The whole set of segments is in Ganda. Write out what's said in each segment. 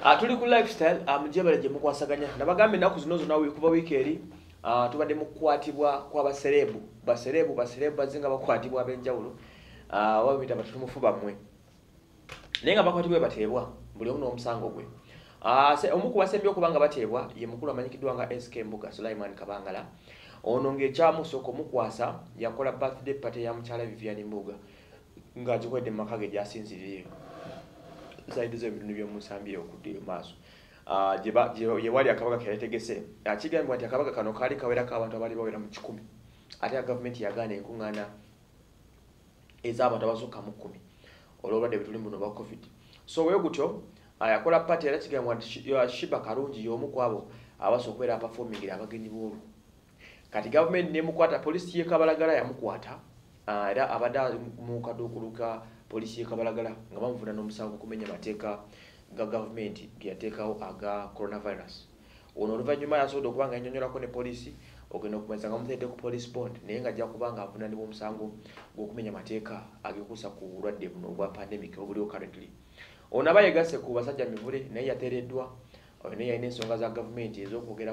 Tuli ku lifestyle mujebale je mukwasaganya nabagambe naku zino zona kuva weekend tubadde mukwatibwa kwa baserebu bazinga bakwatibwa abenjawulo wabita batumufu bamwe nenga bakwatibwa bateebwa buli omu n'omusango gwe omuku basembye okubanga bateebwa ye mukulu amanyikiddwa nga SK Mbuga Sulaiman Kabangala ono ng'ekyamusooka omukwasa yakola birthday party ya mukyala Vivian Mbuga ng'agikwedde mu maka ge gyasinziriye zaidi zo ebintu by'omusambi okudde maaso ye wali akabaga keyategese akigambibwa nti akabaga kano kaali kawerako abantu abali bawera mu 100 ate gavumenti yagaana enkuŋŋaana ez'abantu abasukka mu 10 olw'obulwadde bwe tuli buno bwa covid so bwe gutyo yakola party era kigambibwa nti Shiba Karungi y'omu ku abo abasooka okubeera apafomingira abagenyi b'olwo kati gavumenti nemukwata polisi y'e Kabalagala yamukwata era abadde mu kaduukuluka polisi y'e Kabalagala nga bamuvuna n'omusango kumenya mateeka ga gavumenti geyateekawo aga coronavirus ono oluvannyuma yasobodde okuba nga yannyonnyolako ne polisi ogenda okumanyisa nga muteedde ku police bond naye nga ajja kuba nga avunaanibwa omusango gw'okumenya mateeka agekuusa ku bulwadde buno obwa pandemic obuliwo currently ono aba yegasse ku basajja mivule naye yateereddwa naye yalina ensonga za gavumenti ez'okwogera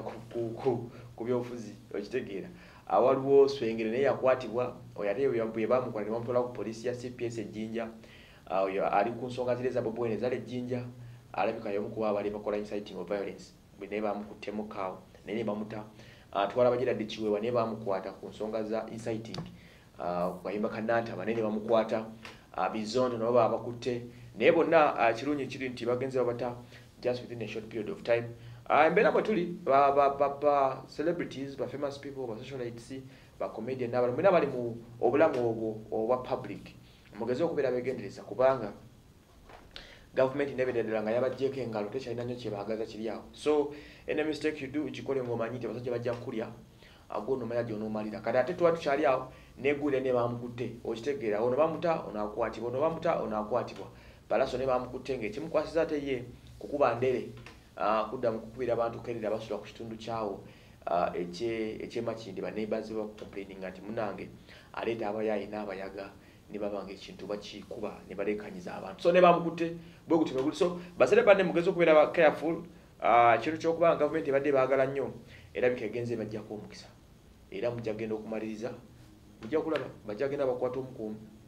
ku byobufuzi okitegeera waliwo Swengere naye yakwatibwa ate bwe bamukola ne bamutwala ku polisi ya CPS Ejjinja ali ku nsonga zire za Bobwene zale Ejjinja alabika y'omu ku abali bakola inciting of violence naye bamukuttemu kaawo naye bamuta twala bagira dikiwewa naye bamukwata ku nsonga za inciting kayimba kanantaba naye bamukwata bizondo nabo babakutte naye bonna kirungi kiri nti bagenze babata just within a short period of time embeera bwe tuli ba celebrities ba famous people ba socialites ba comedian n'abantu bonna bali mu obulamu obwo obwa public mugeze okubeera begendereza kubanga government nebeddala nga yabajjeeko engalo tekyalina nnyo kyebaagaza kiri awo so any mistake you do ukikole ng'omanyi nti abasajja bajja kukulya ag'onomanya gy'onoomalira kati ate tuba tukyali awo neegulira ne bamukutte okitegeera ono bamuta ono akwatibwa ono bamuta ono akwatibwa balaso ne bamukutte ng'ekimukwasiza ate ye kukuba ndere kudda mu kukubira abantu kerera basula ku kitundu kyawo ekyemakindi baneighbors bakomplaining nti munange aleeta abayaayi n'abayaga ne babanga ekintu bakikuba ne balekanyiza abantu so ne bamukutte bwe gutyo bwe so basere badde mugezi okubeera careful kintu ky'okuba gavumenti ebadde baagala nnyo era bikegenze bajjako omukisa era mujja genda okumaliriza mujja kulaba bajja genda bakwata omukuumu